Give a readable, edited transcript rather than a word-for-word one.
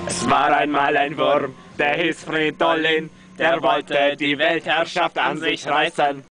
Es war einmal ein Wurm, der hieß Fridolin, der wollte die Weltherrschaft an sich reißen.